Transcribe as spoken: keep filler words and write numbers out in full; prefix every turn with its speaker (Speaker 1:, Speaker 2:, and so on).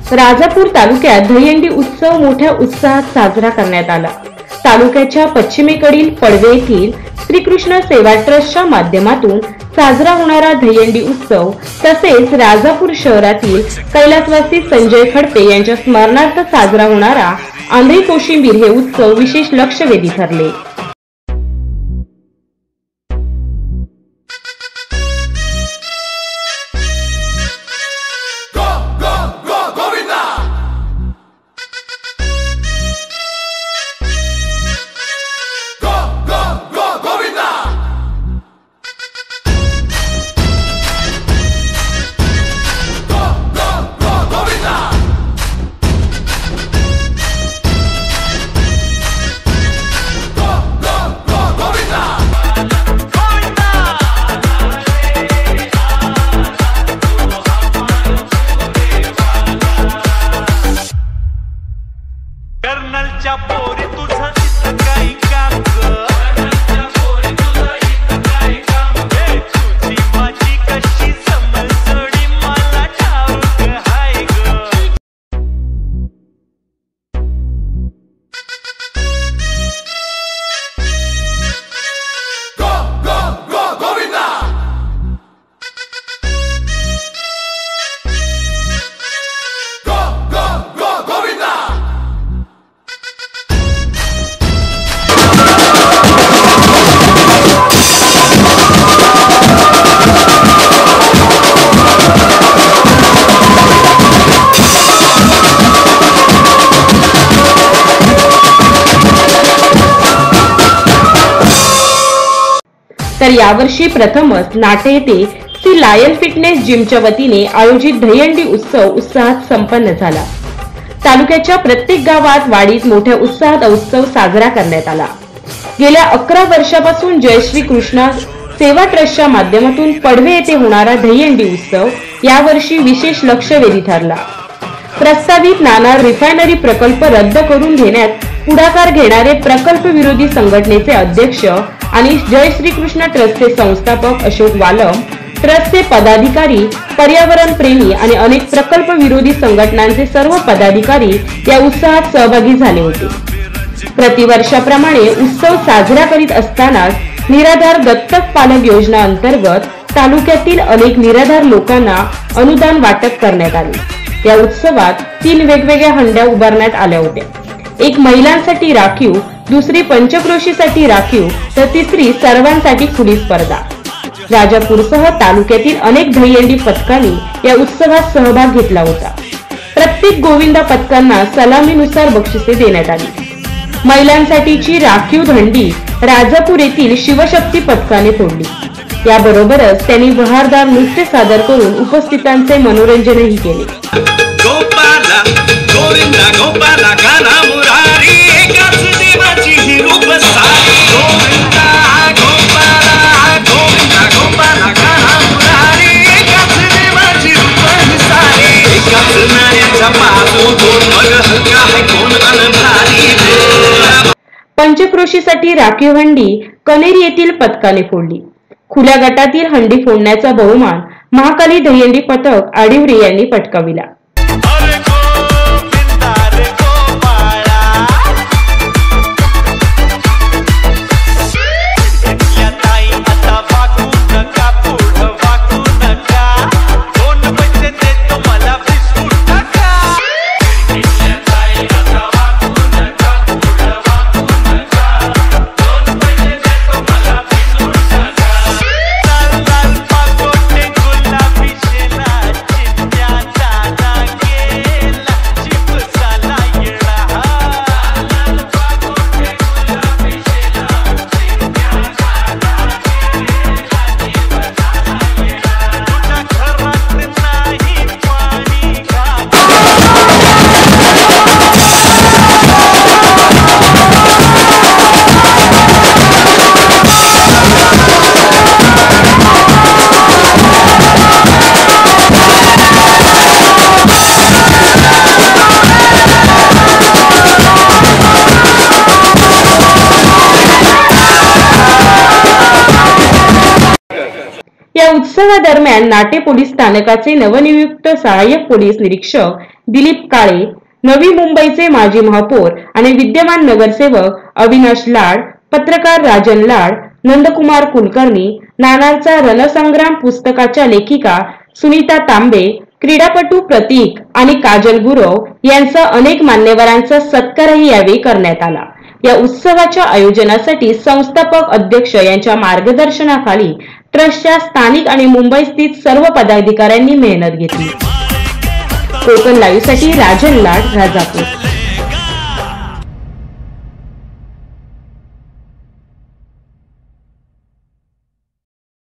Speaker 1: राजापूर तालुक्यात दहीहंडी उत्सव मोठ्या उत्साहात साजरा करण्यात आला। तालुक्याच्या पश्चिमेकडील पडवे येथील श्रीकृष्ण सेवा ट्रस्टच्या माध्यमातून साजरा होणारा दहीहंडी उत्सव तसेच राजापूर शहरातील कैलासवासी संजय खडपे यांच्या स्मरणार्थ साजरा होणारा आंधळी कोशिंबीर हे उत्सव विशेष लक्षवेधी ठरले।
Speaker 2: कर्नलच्या पोरी तुझं इथं काही काम ग, कर्नलच्या पोरी तुझं इथं काही काम ग, तुझी माझी कशी समजडी मला ठाऊक हाय ग। गो गो गो गोविंदा, गो गो गो गोविंदा।
Speaker 1: तर यावर्षी प्रथमच नाटे येथे सी लायन फिटनेस जिमच्या वतीने आयोजित दहीहंडी उत्सव उत्साहात संपन्न झाला। तालुक्याच्या प्रत्येक गावात वाडीत मोठ्या उत्साहात उत्सव साजरा करण्यात आला। गेल्या अकरा वर्षापासून जय श्री कृष्ण सेवा ट्रस्टच्या माध्यमातून पडवे येथे होणारा दहीहंडी उत्सव यावर्षी विशेष लक्षवेधी ठरला। प्रस्तावित नाणार रिफायनरी प्रकल्प रद्द करून घेण्यात पुढाकार घेणारे प्रकल्प विरोधी संघटनेचे अध्यक्ष आणि जय श्री कृष्ण ट्रस्टचे संस्थापक अशोक वालम, ट्रस्टचे पदाधिकारी, पर्यावरण प्रेमी आणि अनेक प्रकल्प विरोधी संघटनांचे सर्व पदाधिकारी या उत्सवात सहभागी झाले होते। प्रतिवर्षाप्रमाणे उत्सव साजरा करीत असतानाच निराधार दत्तक पालक योजना अंतर्गत तालुक्यातील अनेक निराधार लोकांना अनुदान वाटप करण्यात आले। या उत्सवात तीन वेगवेगळ्या हंड्या उभारण्यात आल्या होत्या। एक महिलांसाठी राखीव, दुसरी पंचक्रोशीसाठी राखीव तर तिसरी सर्वांसाठी खुली स्पर्धा। राजापूरसह तालुक्यातील अनेक दहीहंडी पथकांनी या उत्सवात सहभाग घेतला होता। प्रत्येक गोविंदा पथकांना सलामीनुसार बक्षिसे देण्यात आली। महिलांसाठीची राखीव दंडी राजापूर येथील शिवशक्ती पथकाने फोडली। याबरोबरच त्यांनी बहारदार नृत्य सादर करून उपस्थितांचे मनोरंजनही केले।
Speaker 2: गोपाला गोविंदा गोपाला गाना मुरारी एकाच देवाची ही रूप सारी। गोविंदा गोपाला गोविंदा गोपाला गाना मुरारी एकाच देवाची रूप सारी। एकाच नाऱ्याच्या बाजूतून मग काय कोण अनभारी।
Speaker 1: पंचक्रोशीसाठी राखीव हंडी कनेरी येथील पथकाने फोडली। खुल्या गटातील हंडी फोडण्याचा बहुमान महाकाली दहीहंडी पथक आडिवरे यांनी पटकाविला। या उत्सवादरम्यान नाटे पोलीस स्थानकाचे नवनियुक्त सहाय्यक पोलीस निरीक्षक दिलीप काळे, नवी मुंबईचे माजी महापौर आणि विद्यमान नगरसेवक अविनाश लाड, पत्रकार राजन लाड, नंदकुमार कुलकर्णी, नानारचा रणसंग्राम पुस्तकाच्या लेखिका सुनीता तांबे, क्रीडापटू प्रतीक आणि काजल गुरव यांचा अनेक मान्यवरांचा सत्कारही यावेळी करण्यात आला। या उत्सवाच्या आयोजनासाठी संस्थापक अध्यक्ष यांच्या मार्गदर्शनाखाली ट्रस्टच्या स्थानिक आणि मुंबई स्थित सर्व पदाधिकाऱ्यांनी मेहनत घेतली। कोकण लाईव्ह साठी राजन लाड, राजापूर।